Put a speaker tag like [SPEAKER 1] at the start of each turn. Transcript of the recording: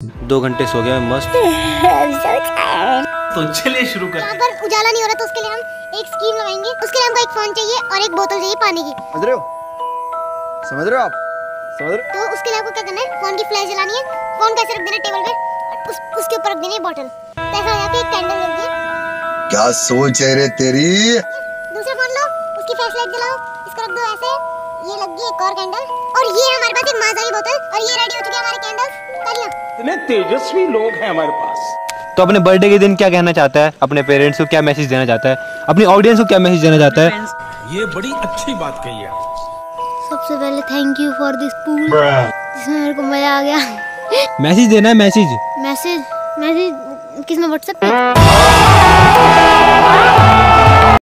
[SPEAKER 1] 2 घंटे सो गया मैं मस्त।
[SPEAKER 2] तो चलिए शुरू करते हैं।
[SPEAKER 3] यहाँ पर उजाला नहीं हो रहा तो उसके लिए हम एक स्कीम लगाएंगे। उसके लिए हमको एक फोन चाहिए और एक बोतल चाहिए पानी की।
[SPEAKER 4] समझ रहे हो? समझ रहे हो आप? समझ रहे हो?
[SPEAKER 3] तो उसके लिए आपको क्या करना है, फोन की फ्लैश जलानी है, फोन कैसे रख देना टेबल पे और उसके ऊपर रख देनी है बोतल। तो ऐसा यहाँ पे एक कैंडल लग गई।
[SPEAKER 4] क्या सोच है रे तेरी?
[SPEAKER 3] दूसरा फोन लो, उसकी फ्लैश लाइट जलाओ, इसको रख दो ऐसे। ये लग गई एक और कैंडल और ये हमारे पास एक माजा की बोतल और ये रेडी हो चुकी है हमारी कैंडल्स। तालियां।
[SPEAKER 2] इतने तेजस्वी लोग हैं हमारे पास।
[SPEAKER 1] तो अपने बर्थडे के दिन क्या कहना चाहता है, अपने पेरेंट्स को क्या मैसेज देना चाहता है, अपनी ऑडियंस को क्या मैसेज देना चाहता है?
[SPEAKER 2] ये बड़ी अच्छी बात कही है।
[SPEAKER 3] सबसे पहले thank you for this pool, जिसमें मेरे को मजा आ गया।
[SPEAKER 1] मैसेज देना है, मैसेज।
[SPEAKER 3] मैसेज किस में, व्हाट्सएप पे?